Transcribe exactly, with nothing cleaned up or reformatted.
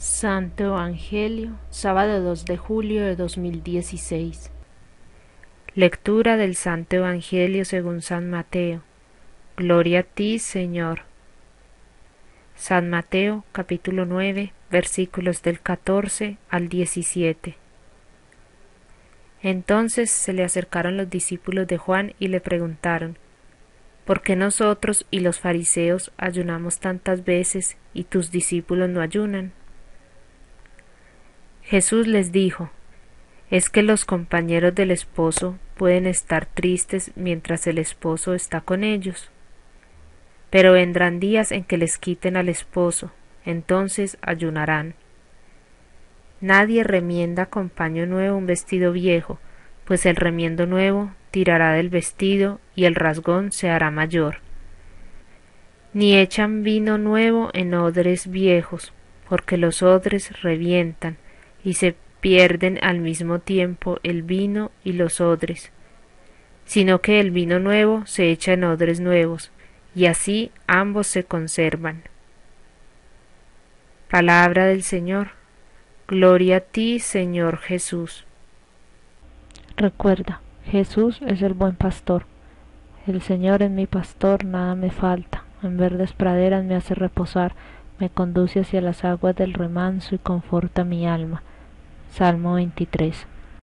Santo Evangelio, sábado dos de julio de dos mil dieciséis. Lectura del Santo Evangelio según San Mateo. Gloria a ti, Señor. San Mateo, capítulo nueve, versículos del catorce al diecisiete. Entonces se le acercaron los discípulos de Juan y le preguntaron: ¿por qué nosotros y los fariseos ayunamos tantas veces y tus discípulos no ayunan? Jesús les dijo: ¿es que los compañeros del esposo pueden estar tristes mientras el esposo está con ellos? Pero vendrán días en que les quiten al esposo, entonces ayunarán. Nadie remienda con paño nuevo un vestido viejo, pues el remiendo nuevo tirará del vestido y el rasgón se hará mayor. Ni echan vino nuevo en odres viejos, porque los odres revientan y se pierden al mismo tiempo el vino y los odres, sino que el vino nuevo se echa en odres nuevos, y así ambos se conservan. Palabra del Señor. Gloria a ti, Señor Jesús. Recuerda, Jesús es el buen pastor. El Señor es mi pastor, nada me falta. En verdes praderas me hace reposar, me conduce hacia las aguas del remanso y conforta mi alma. Salmo veintitrés.